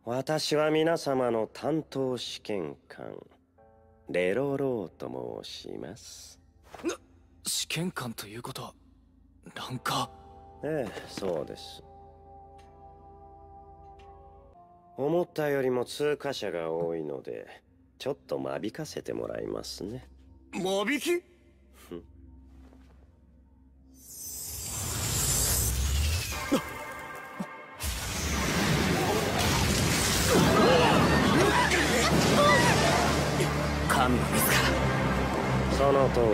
私は皆様の担当試験官レロローと申します。 試験官ということはランカー？ええ、そうです。思ったよりも通過者が多いのでちょっと間引かせてもらいますね。 間引き？神の水か。 その通り。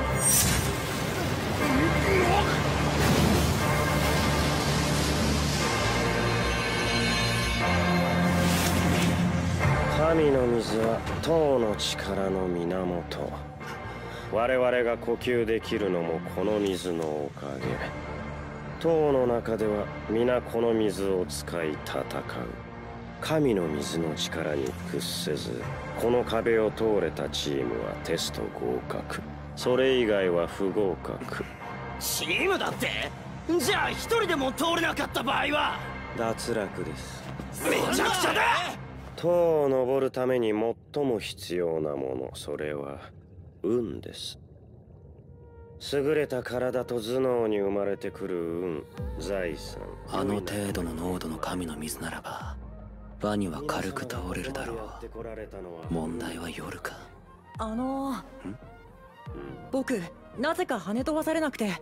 神の水は塔の力の源。我々が呼吸できるのもこの水のおかげ。塔の中では皆この水を使い戦う。神の水の力に屈せずこの壁を通れたチームはテスト合格。それ以外は不合格。 チームだって？じゃあ一人でも通れなかった場合は脱落です。 めちゃくちゃだ！ 塔を登るために最も必要なもの、それは運です。優れた体と頭脳に生まれてくる運、財産。 あの程度の濃度の神の水ならばワニは軽く通れるだろう。問題は夜か。 僕なぜか跳ね飛ばされなくて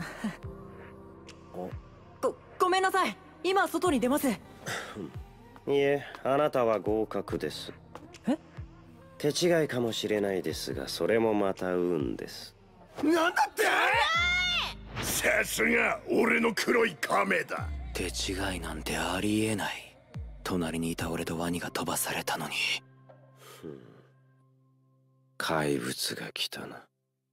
ごめんなさい。今外に出ます。 いえ、あなたは合格です。 え？ 手違いかもしれないですがそれもまた運です。 なんだって？ さすが俺の黒い亀だ。 手違いなんてありえない。隣にいた俺とワニが飛ばされたのに。 怪物が来たな。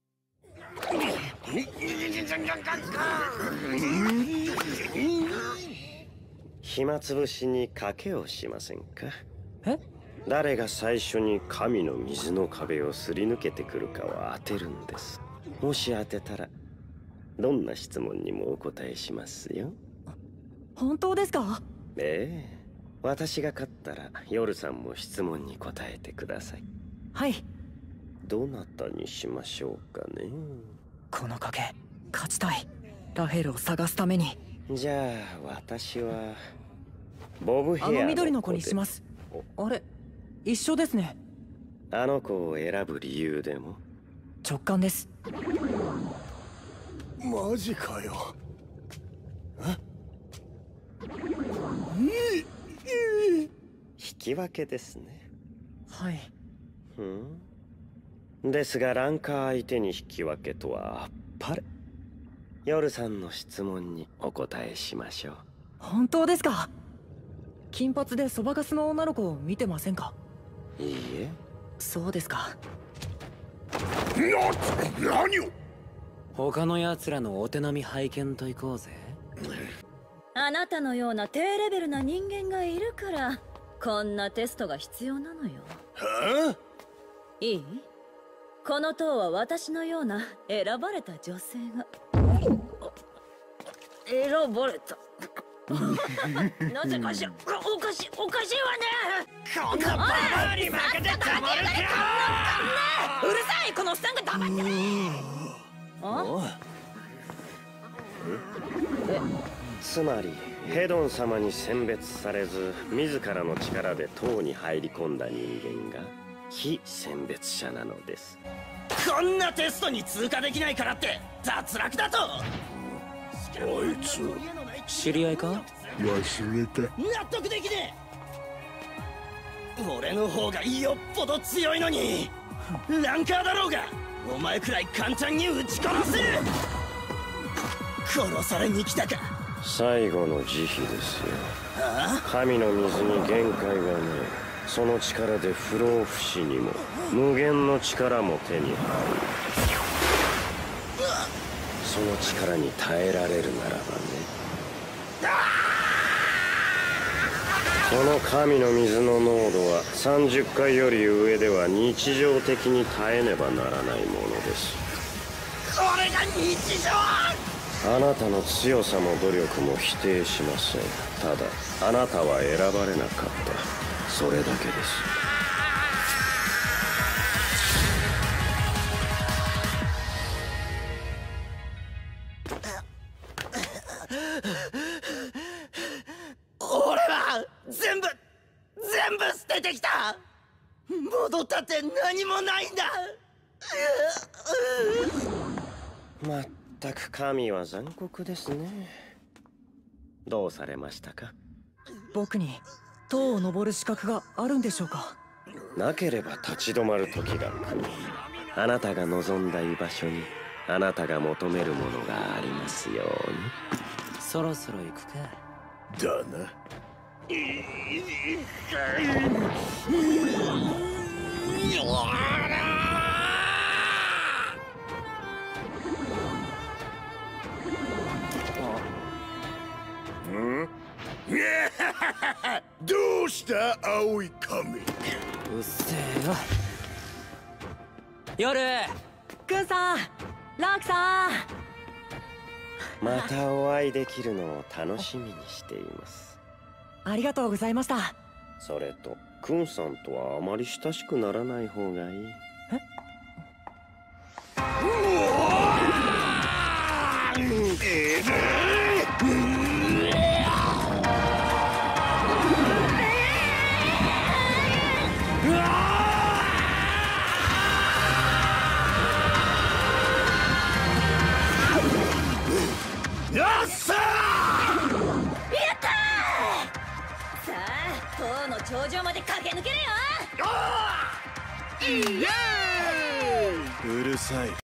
暇つぶしに賭けをしませんか？ え？ 誰が最初に神の水の壁をすり抜けてくるかを当てるんです。もし当てたらどんな質問にもお答えしますよ。 本当ですか？ ええ、私が勝ったら夜さんも質問に答えてください。 はい。 どなたにしましょうかね。 この賭け勝ちたい。ラフェルを探すために。 じゃあ私はボブヘアの子で。 緑の子にします。あれ、一緒ですね。 あの子を選ぶ理由でも？ 直感です。 マジかよ。 引き分けですね。 はい。 ですがランカー相手に引き分けとはあっぱれ。夜さんの質問にお答えしましょう。 本当ですか？金髪でそばかすの女の子を見てませんか？ いいえ。 そうですか。 何を？ 他の奴らのお手並み拝見と行こうぜ。 あなたのような低レベルな人間がいるからこんなテストが必要なのよ。 はあ？ いい？この塔は私のような選ばれた女性が選ばれたなぜかしらおかしいわね。 こんなババアに負けてたまるか。 うるさい、このおっさんが黙ってね。 つまりヘドン様に選別されず自らの力で塔に入り込んだ人間が非選別者なのです。 こんなテストに通過できないからって脱落だと。 あいつ知り合いか？ 忘れた。 納得できねえ。俺の方がよっぽど強いのにランカーだろうがお前くらい簡単に撃ち殺せ。殺されに来たか。 最後の慈悲ですよ。神の水に限界がねえ。その力で不老不死にも無限の力も手に入る。その力に耐えられるならばね。この神の水の濃度は30階より上では日常的に耐えねばならないものです。 これが日常。 あなたの強さも努力も否定しません。ただあなたは選ばれなかった、それだけです。 俺は全部捨ててきた。戻ったって何もないんだ。 まったく神は残酷ですね。どうされましたか？ 僕に塔を登る資格があるんでしょうか？ なければ立ち止まる時が来る。あなたが望んだ居場所にあなたが求めるものがありますように。 そろそろ行くか。 だな。どうした青い髪。 うっせえよ。夜クンさん、ラークさん。 またお会いできるのを楽しみにしています。 ありがとうございました。 それとクンさんとはあまり親しくならない方がいい。 よっしゃー！ やったー！さあ塔の頂上まで駆け抜けるよ。 うるさい。